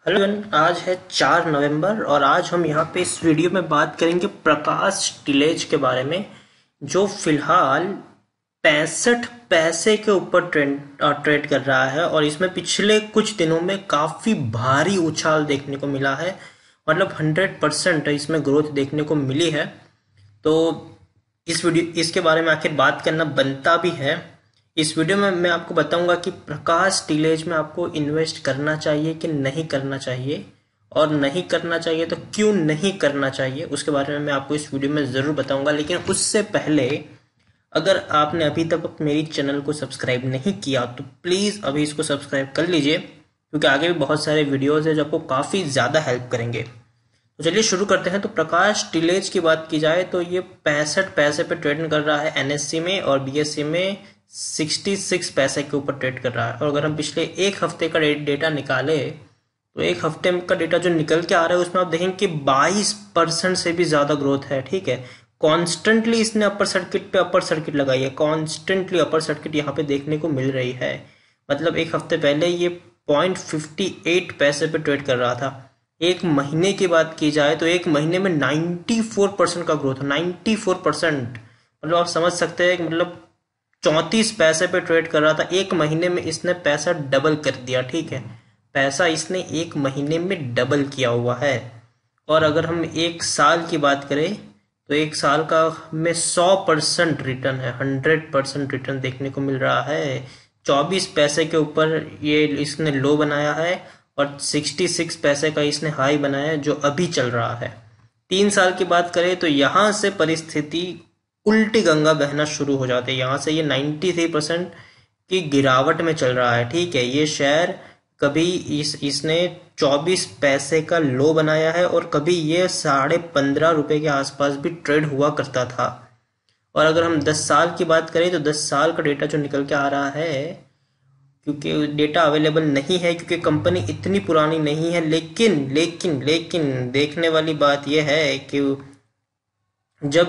Hello everyone, आज है 4 नवंबर और आज हम यहाँ पे इस वीडियो में बात करेंगे प्रकाश टिलेज के बारे में, जो फिलहाल 65 पैसे के ऊपर ट्रेड कर रहा है। और इसमें पिछले कुछ दिनों में काफी भारी उछाल देखने को मिला है। मतलब 100% इसमें ग्रोथ देखने को मिली है। तो इसके बारे में आखिर बात करना बनता भी है। इस वीडियो में मैं आपको बताऊंगा कि प्रकाश टिलेज में आपको इन्वेस्ट करना चाहिए कि नहीं करना चाहिए, और नहीं करना चाहिए तो क्यों नहीं करना चाहिए, उसके बारे में मैं आपको इस वीडियो में ज़रूर बताऊंगा। लेकिन उससे पहले, अगर आपने अभी तक मेरी चैनल को सब्सक्राइब नहीं किया तो प्लीज़ अभी इसको सब्सक्राइब कर लीजिए, क्योंकि आगे भी बहुत सारे वीडियोज़ है जो आपको काफ़ी ज़्यादा हेल्प करेंगे। तो चलिए शुरू करते हैं। तो प्रकाश टिलेज की बात की जाए तो ये 65 पैसे पे ट्रेड कर रहा है एनएससी में, और बीएससी में 66 पैसे के ऊपर ट्रेड कर रहा है। और अगर हम पिछले एक हफ्ते का डेटा निकाले तो एक हफ्ते का डेटा जो निकल के आ रहा है उसमें आप देखेंगे कि 22% से भी ज्यादा ग्रोथ है। ठीक है, कॉन्स्टेंटली इसने अपर सर्किट पे अपर सर्किट लगाई है, कॉन्स्टेंटली अपर सर्किट यहाँ पे देखने को मिल रही है। मतलब एक हफ्ते पहले ये 0.58 पैसे पे ट्रेड कर रहा था। एक महीने की बात की जाए तो एक महीने में 94% का ग्रोथ, 94%। मतलब आप समझ सकते हैं कि मतलब 34 पैसे पे ट्रेड कर रहा था, एक महीने में इसने पैसा डबल कर दिया। ठीक है, पैसा इसने एक महीने में डबल किया हुआ है। और अगर हम एक साल की बात करें तो एक साल का में 100% रिटर्न है, 100% रिटर्न देखने को मिल रहा है। 24 पैसे के ऊपर ये इसने लो बनाया है और 66 पैसे का इसने हाई बनाया है जो अभी चल रहा है। 3 साल की बात करें तो यहाँ से परिस्थिति उल्टी गंगा बहना शुरू हो जाती है। यहाँ से ये 93% की गिरावट में चल रहा है। ठीक है, ये शेयर कभी इसने 24 पैसे का लो बनाया है और कभी ये 15.5 रुपए के आसपास भी ट्रेड हुआ करता था। और अगर हम 10 साल की बात करें तो 10 साल का डेटा जो निकल के आ रहा है, क्योंकि डेटा अवेलेबल नहीं है क्योंकि कंपनी इतनी पुरानी नहीं है, लेकिन लेकिन लेकिन देखने वाली बात यह है कि जब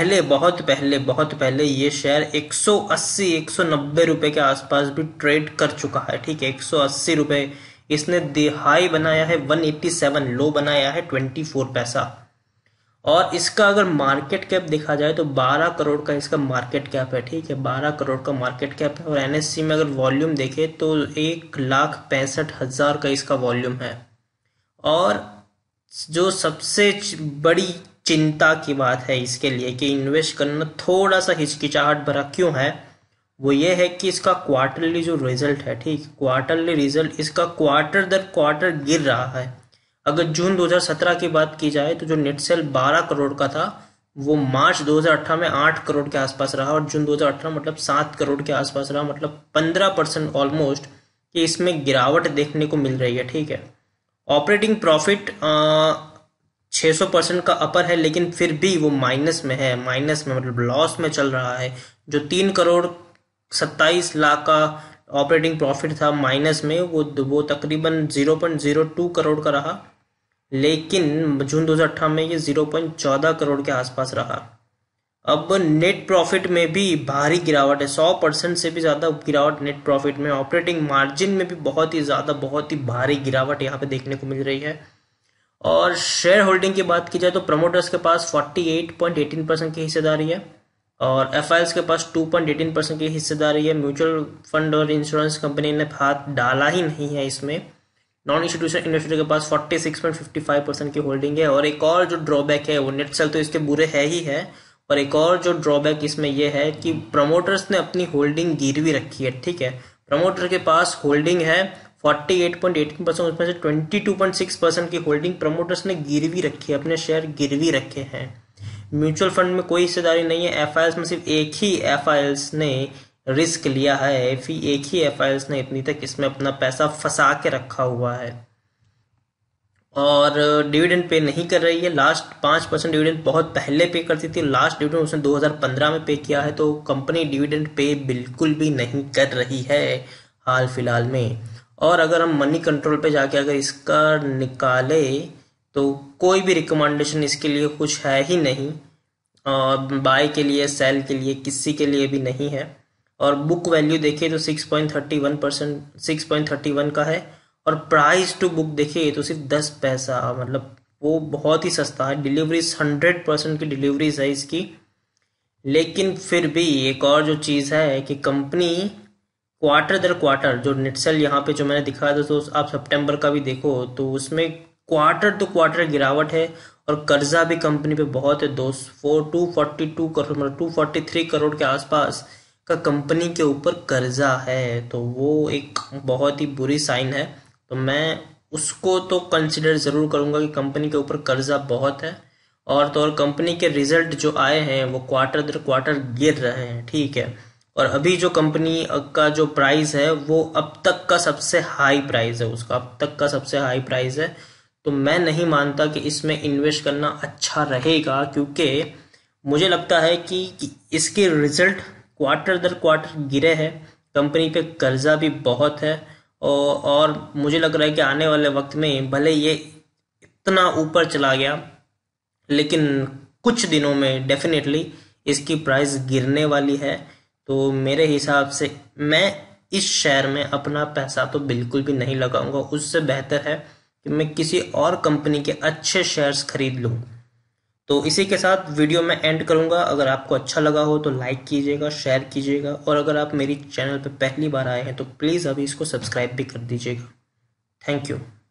बहुत पहले ये शेयर 180-190 रुपए के आसपास भी ट्रेड कर चुका है। ठीक है, 180 रुपए इसने हाई बनाया है, 187 लो बनाया है 24 पैसा। और इसका अगर मार्केट कैप देखा जाए तो 12 करोड़ का इसका मार्केट कैप है। ठीक है, 12 करोड़ का मार्केट कैप है। और एनएससी में अगर वॉल्यूम देखे तो 1,65,000 का इसका वॉल्यूम है। और जो सबसे बड़ी चिंता की बात है इसके लिए कि इन्वेस्ट करना थोड़ा सा हिचकिचाहट भरा क्यों है, वो ये है कि इसका क्वार्टरली जो रिजल्ट है, ठीक, क्वार्टरली रिजल्ट इसका क्वार्टर दर क्वार्टर गिर रहा है। अगर जून 2017 की बात की जाए तो जो नेट सेल 12 करोड़ का था वो मार्च 2018 में 8 करोड़ के आसपास रहा, और जून 2018 मतलब 7 करोड़ के आसपास रहा। मतलब 15% ऑलमोस्ट कि इसमें गिरावट देखने को मिल रही है। ठीक है, ऑपरेटिंग प्रॉफिट 600% का अपर है, लेकिन फिर भी वो माइनस में है, माइनस में मतलब लॉस में चल रहा है। जो 3 करोड़ 27 लाख का ऑपरेटिंग प्रॉफिट था माइनस में, वो तकरीबन 0.02 करोड़ का रहा। लेकिन जून 2018 में ये 0.14 करोड़ के आसपास रहा। अब नेट प्रॉफिट में भी भारी गिरावट है, 100% से भी ज्यादा गिरावट नेट प्रॉफिट में। ऑपरेटिंग मार्जिन में भी बहुत ही ज्यादा, बहुत ही भारी गिरावट यहाँ पे देखने को मिल रही है। और शेयर होल्डिंग की बात की जाए तो प्रमोटर्स के पास 48.18% की हिस्सेदारी है, और एफआईएल्स के पास 2.18% की हिस्सेदारी है। म्यूचुअल फंड और इंश्योरेंस कंपनी ने हाथ डाला ही नहीं है इसमें। नॉन इंस्टीट्यूशनल इन्वेस्टर के पास 46.55% की होल्डिंग है। और एक और जो ड्रॉबैक है, वो नेट सेल तो इसके बुरे है ही है, और एक और जो ड्रॉबैक इसमें यह है कि प्रमोटर्स ने अपनी होल्डिंग गिरवी रखी है। ठीक है, प्रमोटर के पास होल्डिंग है 48.18%, उसमें से 22.6% की होल्डिंग प्रमोटर्स ने गिरवी रखी है, अपने शेयर गिरवी रखे हैं। म्यूचुअल फंड में कोई हिस्सेदारी नहीं है। एफआईएल्स में सिर्फ एक ही एफआईएल्स ने रिस्क लिया है, फिर एक ही एफआईएल्स ने इतनी तक इसमें अपना पैसा फंसा के रखा हुआ है, और डिविडेंड पे नहीं कर रही है। लास्ट 5% डिविडेंड बहुत पहले पे करती थी, लास्ट डिविडेंड उसने 2015 में पे किया है। तो कंपनी डिविडेंड पे बिल्कुल भी नहीं कर रही है हाल फिलहाल में। और अगर हम मनी कंट्रोल पे जाके अगर इसका निकाले तो कोई भी रिकमेंडेशन इसके लिए कुछ है ही नहीं, बाय के लिए, सेल के लिए, किसी के लिए भी नहीं है। और बुक वैल्यू देखिए तो 6.31 का है, और प्राइस टू बुक देखिए तो सिर्फ 10 पैसा, मतलब वो बहुत ही सस्ता है। डिलीवरीज 100% की डिलीवरीज है इसकी। लेकिन फिर भी एक और जो चीज़ है कि कंपनी क्वार्टर दर क्वार्टर, जो नेट सेल यहाँ पे जो मैंने दिखाया था, तो आप सितंबर का भी देखो तो उसमें क्वार्टर टू क्वार्टर गिरावट है। और कर्जा भी कंपनी पे बहुत है, 242 करोड़, मतलब 243 करोड़ के आसपास का कंपनी के ऊपर कर्जा है। तो वो एक बहुत ही बुरी साइन है। तो मैं उसको तो कंसिडर ज़रूर करूंगा कि कंपनी के ऊपर कर्जा बहुत है। और तो और कंपनी के रिजल्ट जो आए हैं वो क्वार्टर दर क्वार्टर गिर रहे हैं, ठीक है। और अभी जो कंपनी का जो प्राइस है वो अब तक का सबसे हाई प्राइस है, उसका अब तक का सबसे हाई प्राइस है। तो मैं नहीं मानता कि इसमें इन्वेस्ट करना अच्छा रहेगा, क्योंकि मुझे लगता है कि इसके रिजल्ट क्वार्टर दर क्वार्टर गिरे हैं, कंपनी पे कर्जा भी बहुत है। और मुझे लग रहा है कि आने वाले वक्त में भले ये इतना ऊपर चला गया, लेकिन कुछ दिनों में डेफिनेटली इसकी प्राइस गिरने वाली है। तो मेरे हिसाब से मैं इस शेयर में अपना पैसा तो बिल्कुल भी नहीं लगाऊंगा। उससे बेहतर है कि मैं किसी और कंपनी के अच्छे शेयर्स खरीद लूं। तो इसी के साथ वीडियो में एंड करूंगा। अगर आपको अच्छा लगा हो तो लाइक कीजिएगा, शेयर कीजिएगा, और अगर आप मेरी चैनल पर पहली बार आए हैं तो प्लीज़ अभी इसको सब्सक्राइब भी कर दीजिएगा। Thank you.